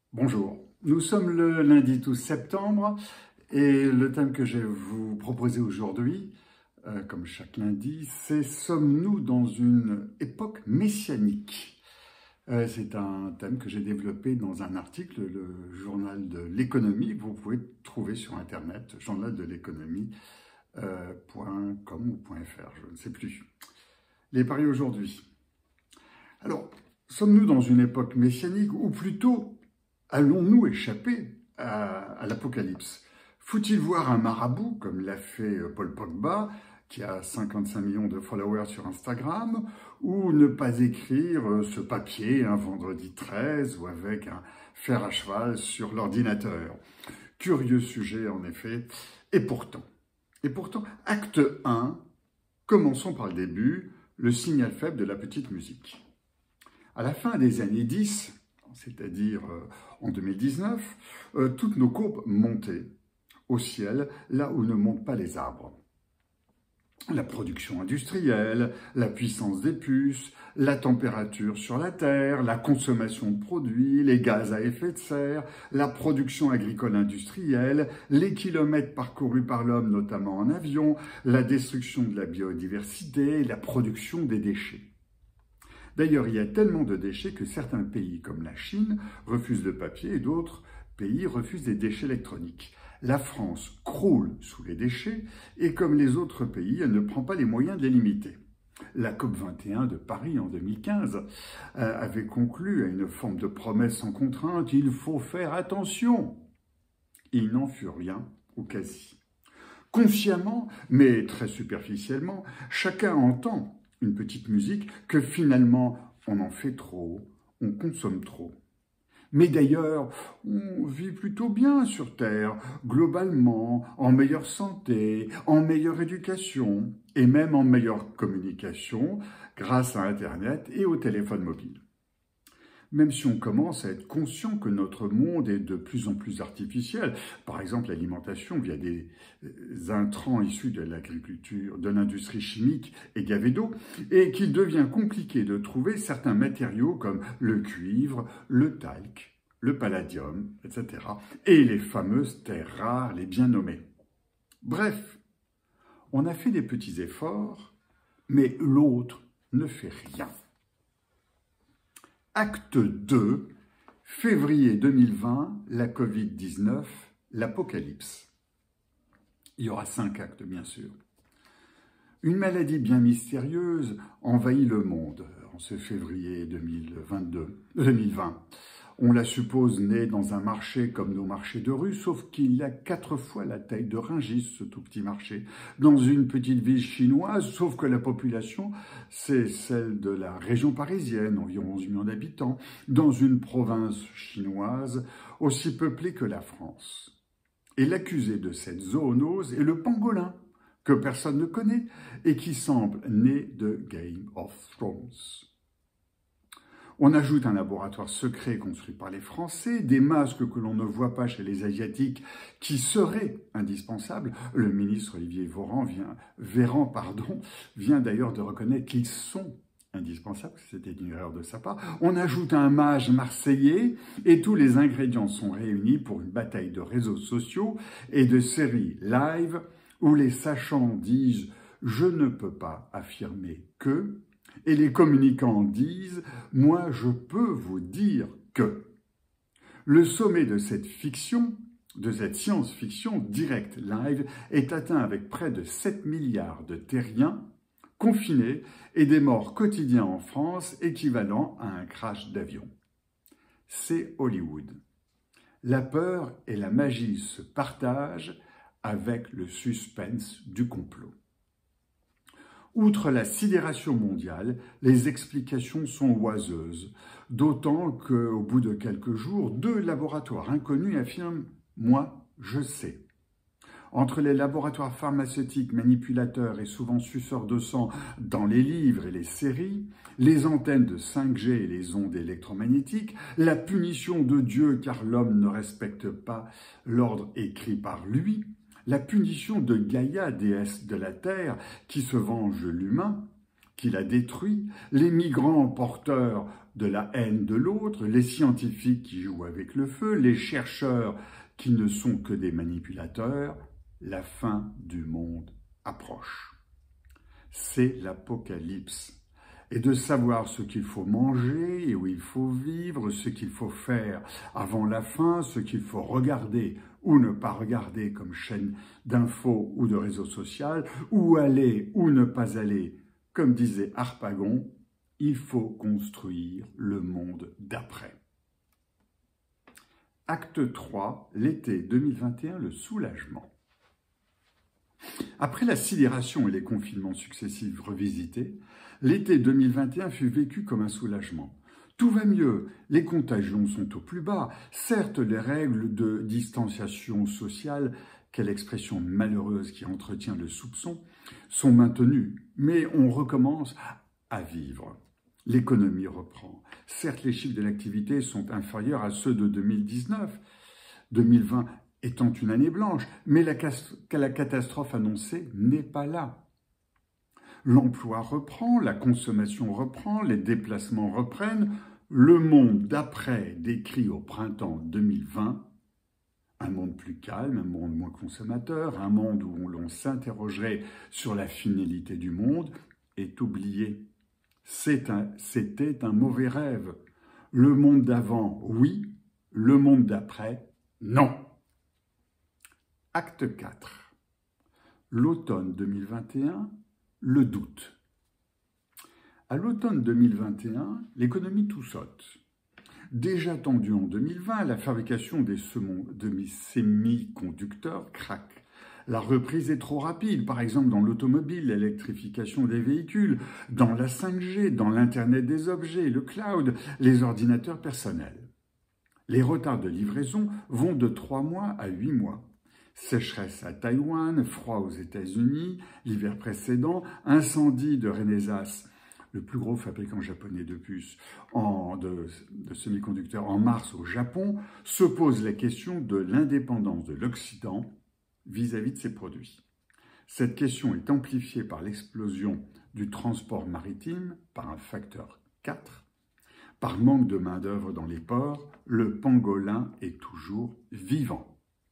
Bonjour, nous sommes le lundi 12 septembre et le thème que je vais vous proposer aujourd'hui, comme chaque lundi, c'est Sommes-nous dans une époque messianique? C'est un thème que j'ai développé dans un article, le journal de l'économie, que vous pouvez trouver sur internet, journaldeléconomie.com ou .fr, je ne sais plus. Les paris aujourd'hui. Alors, sommes-nous dans une époque messianique ou plutôt allons-nous échapper à l'apocalypse? Faut-il voir un marabout, comme l'a fait Paul Pogba, qui a 55 millions de followers sur Instagram, ou ne pas écrire ce papier un vendredi 13 ou avec un fer à cheval sur l'ordinateur? Curieux sujet, en effet. Et pourtant, acte 1, commençons par le début, le signal faible de la petite musique. À la fin des années 10, c'est-à-dire en 2019, toutes nos courbes montaient au ciel, là où ne montent pas les arbres. La production industrielle, la puissance des puces, la température sur la Terre, la consommation de produits, les gaz à effet de serre, la production agricole industrielle, les kilomètres parcourus par l'homme, notamment en avion, la destruction de la biodiversité, la production des déchets. D'ailleurs, il y a tellement de déchets que certains pays, comme la Chine, refusent le papier et d'autres pays refusent les déchets électroniques. La France croule sous les déchets et, comme les autres pays, elle ne prend pas les moyens de les limiter. La COP21 de Paris en 2015 avait conclu à une forme de promesse sans contrainte « il faut faire attention ». Il n'en fut rien, ou quasi. Consciemment, mais très superficiellement, chacun entend une petite musique que finalement on en fait trop, on consomme trop. Mais d'ailleurs, on vit plutôt bien sur Terre, globalement, en meilleure santé, en meilleure éducation et même en meilleure communication grâce à Internet et au téléphone mobile. Même si on commence à être conscient que notre monde est de plus en plus artificiel, par exemple l'alimentation via des intrants issus de l'agriculture, de l'industrie chimique et gavée d'eau, et qu'il devient compliqué de trouver certains matériaux comme le cuivre, le talc, le palladium, etc., et les fameuses terres rares, les bien nommées. Bref, on a fait des petits efforts, mais l'autre ne fait rien. Acte 2, février 2020, la Covid-19, l'apocalypse. Il y aura 5 actes, bien sûr. Une maladie bien mystérieuse envahit le monde en ce février 2020. On la suppose née dans un marché comme nos marchés de rue, sauf qu'il a 4 fois la taille de Rungis, ce tout petit marché, dans une petite ville chinoise, sauf que la population, c'est celle de la région parisienne, environ 11 millions d'habitants, dans une province chinoise aussi peuplée que la France. Et l'accusé de cette zoonose est le pangolin, que personne ne connaît et qui semble né de Game of Thrones. On ajoute un laboratoire secret construit par les Français, des masques que l'on ne voit pas chez les Asiatiques qui seraient indispensables. Le ministre Olivier Véran vient d'ailleurs de reconnaître qu'ils sont indispensables, c'était une erreur de sa part. On ajoute un mage marseillais et tous les ingrédients sont réunis pour une bataille de réseaux sociaux et de séries live où les sachants disent « je ne peux pas affirmer que » et les communicants disent « moi je peux vous dire que ». Le sommet de cette fiction, de cette science-fiction direct live, est atteint avec près de 7 milliards de terriens confinés et des morts quotidiens en France équivalent à un crash d'avion. C'est Hollywood. La peur et la magie se partagent avec le suspense du complot. Outre la sidération mondiale, les explications sont oiseuses, d'autant qu'au bout de quelques jours, 2 laboratoires inconnus affirment « moi, je sais ». Entre les laboratoires pharmaceutiques manipulateurs et souvent suceurs de sang dans les livres et les séries, les antennes de 5G et les ondes électromagnétiques, la punition de Dieu car l'homme ne respecte pas l'ordre écrit par lui, la punition de Gaïa, déesse de la Terre, qui se venge l'humain, qui la détruit, les migrants porteurs de la haine de l'autre, les scientifiques qui jouent avec le feu, les chercheurs qui ne sont que des manipulateurs, la fin du monde approche. C'est l'apocalypse. Et de savoir ce qu'il faut manger et où il faut vivre, ce qu'il faut faire avant la fin, ce qu'il faut regarder ou ne pas regarder comme chaîne d'infos ou de réseau social, où aller ou ne pas aller, comme disait Harpagon, il faut construire le monde d'après. Acte 3, l'été 2021, le soulagement. Après la sidération et les confinements successifs revisités, l'été 2021 fut vécu comme un soulagement. Tout va mieux, les contagions sont au plus bas. Certes, les règles de distanciation sociale, quelle expression malheureuse qui entretient le soupçon, sont maintenues, mais on recommence à vivre. L'économie reprend. Certes, les chiffres de l'activité sont inférieurs à ceux de 2019, 2020 étant une année blanche, mais la catastrophe annoncée n'est pas là. L'emploi reprend, la consommation reprend, les déplacements reprennent, le monde d'après décrit au printemps 2020, un monde plus calme, un monde moins consommateur, un monde où l'on s'interrogerait sur la finalité du monde, est oublié. C'était un mauvais rêve. Le monde d'avant, oui, le monde d'après, non. Acte 4. L'automne 2021, le doute. À l'automne 2021, l'économie tout saute. Déjà tendue en 2020, la fabrication des semi-conducteurs craque. La reprise est trop rapide, par exemple dans l'automobile, l'électrification des véhicules, dans la 5G, dans l'Internet des objets, le cloud, les ordinateurs personnels. Les retards de livraison vont de 3 mois à 8 mois. Sécheresse à Taïwan, froid aux États-Unis, l'hiver précédent, incendie de Renesas, le plus gros fabricant japonais de puces de semi-conducteurs en mars au Japon, se pose la question de l'indépendance de l'Occident vis-à-vis de ses produits. Cette question est amplifiée par l'explosion du transport maritime par un facteur 4. Par manque de main-d'œuvre dans les ports, le pangolin est toujours vivant.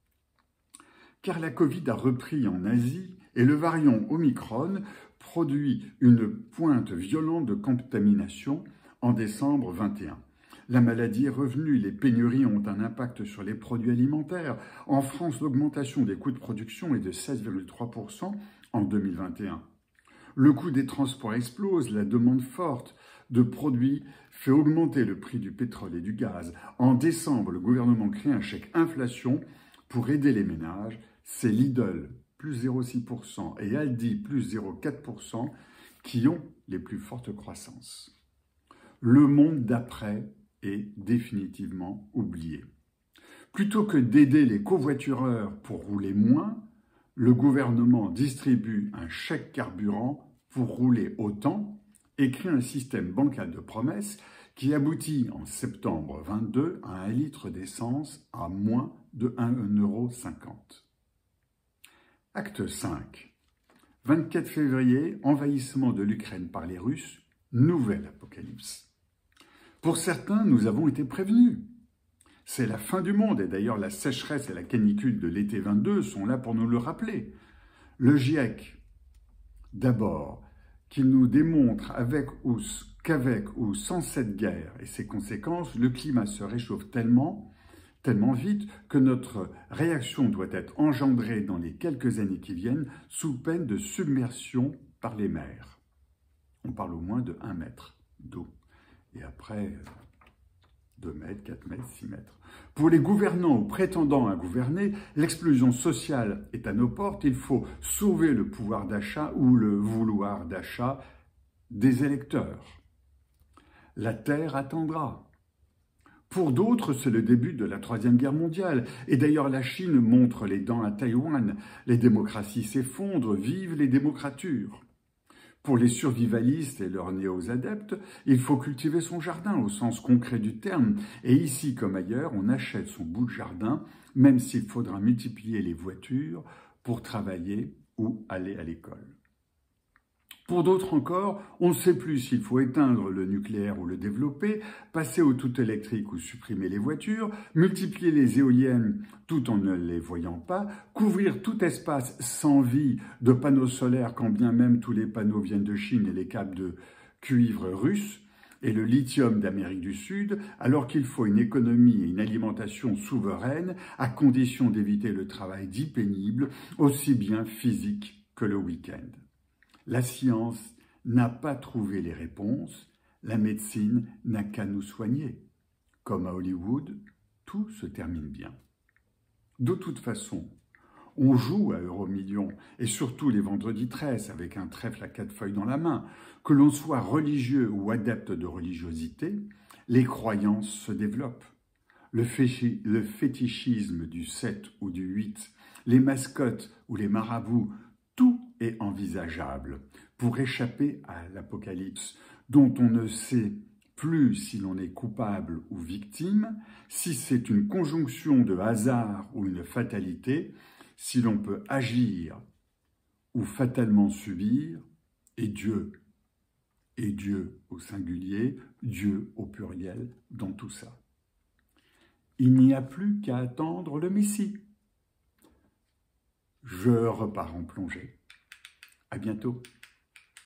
Car la Covid a repris en Asie et le variant Omicron produit une pointe violente de contamination en décembre 2021. La maladie est revenue, les pénuries ont un impact sur les produits alimentaires. En France, l'augmentation des coûts de production est de 16,3% en 2021. Le coût des transports explose, la demande forte de produits fait augmenter le prix du pétrole et du gaz. En décembre, le gouvernement crée un chèque inflation pour aider les ménages. C'est Lidl, plus 0,6%, et Aldi, plus 0,4%, qui ont les plus fortes croissances. Le monde d'après est définitivement oublié. Plutôt que d'aider les covoitureurs pour rouler moins, le gouvernement distribue un chèque carburant pour rouler autant et crée un système bancal de promesses qui aboutit en septembre 2022 à 1 litre d'essence à moins de 1,50 €. Acte 5. 24 février, envahissement de l'Ukraine par les Russes, nouvelle apocalypse. Pour certains, nous avons été prévenus. C'est la fin du monde, et d'ailleurs la sécheresse et la canicule de l'été 22 sont là pour nous le rappeler. Le GIEC, d'abord, qui nous démontre qu'avec ou sans cette guerre et ses conséquences, le climat se réchauffe tellement vite que notre réaction doit être engendrée dans les quelques années qui viennent sous peine de submersion par les mers. On parle au moins de 1 mètre d'eau. Et après, 2 mètres, 4 mètres, 6 mètres. Pour les gouvernants ou prétendants à gouverner, l'explosion sociale est à nos portes. Il faut sauver le pouvoir d'achat ou le vouloir d'achat des électeurs. La terre attendra. Pour d'autres, c'est le début de la Troisième Guerre mondiale. Et d'ailleurs, la Chine montre les dents à Taïwan. Les démocraties s'effondrent, vivent les démocratures. Pour les survivalistes et leurs néo-adeptes, il faut cultiver son jardin au sens concret du terme. Et ici comme ailleurs, on achète son bout de jardin, même s'il faudra multiplier les voitures pour travailler ou aller à l'école. Pour d'autres encore, on ne sait plus s'il faut éteindre le nucléaire ou le développer, passer au tout électrique ou supprimer les voitures, multiplier les éoliennes tout en ne les voyant pas, couvrir tout espace sans vie de panneaux solaires quand bien même tous les panneaux viennent de Chine et les câbles de cuivre russe et le lithium d'Amérique du Sud, alors qu'il faut une économie et une alimentation souveraine à condition d'éviter le travail dit pénible, aussi bien physique que le week-end. La science n'a pas trouvé les réponses, la médecine n'a qu'à nous soigner. Comme à Hollywood, tout se termine bien. De toute façon, on joue à Euromillions, et surtout les vendredis 13 avec un trèfle à 4 feuilles dans la main. Que l'on soit religieux ou adepte de religiosité, les croyances se développent. Le fétichisme du 7 ou du 8, les mascottes ou les marabouts, tout est envisageable pour échapper à l'apocalypse dont on ne sait plus si l'on est coupable ou victime, si c'est une conjonction de hasard ou une fatalité, si l'on peut agir ou fatalement subir, et Dieu au singulier, Dieu au pluriel dans tout ça. Il n'y a plus qu'à attendre le Messie. Je repars en plongée. À bientôt.